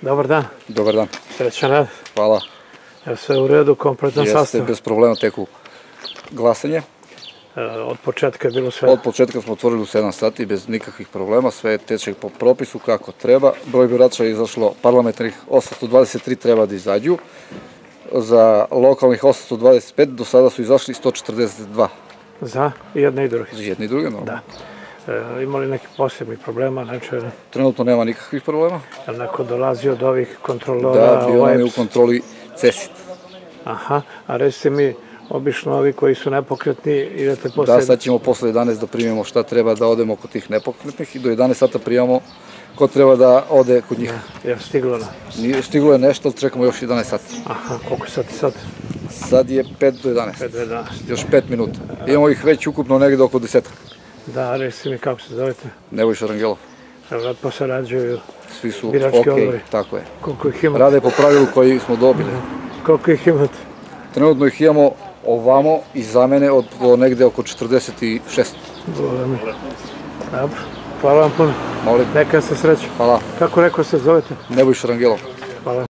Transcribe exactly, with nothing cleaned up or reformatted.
Dobar dan. Dobar dan. Srećan rad. Hvala. Evo sve u redu, kompletan sastav. Jeste, bez problema teku glasanje. Od početka je bilo sve? Od početka smo otvorili u sedam sati bez nikakvih problema, sve teče po propisu kako treba. Broj birača je izašlo, parlamentarnih osamsto dvadeset tri treba da izađu. Za lokalnih osamsto dvadeset pet do sada su izašli sto četrdeset dva. Za jedne i druge? Za jedne i druge, normalno. Da. Ima li nekih posebnih problema? Trenutno nema nikakvih problema. Je li neko dolazi od ovih kontrolora? Da, bio nam je u kontroli CESIT. Aha, a recite mi, obično ovi koji su nepokretni idete posle... Da, sad ćemo posle jedanaest da primimo šta treba da odemo kod tih nepokretnih i do jedanaest sata primamo ko treba da ode kod njih. Je stiglo na? Stiglo je nešto, čekamo još jedanaest sati. Aha, koliko sati sad? Sad je pet do jedanaest. pet do jedanaest. Još pet minuta. Imamo ih već ukupno negde oko desetak. Da, recite mi kako se zovete? Nebojša Rangelov. Lepo se rađuju Svi su birački odbori. Tako je. Koliko ih imate? Rade po pravilu koji smo dobili. Koliko ih imate? Trenutno ih imamo ovamo i za mene od negde oko četrdeset šest. Dobro, hvala vam puno. Molim. Neka se sreća. Hvala. Kako rekao se zovete? Nebojša Rangelov. Hvala.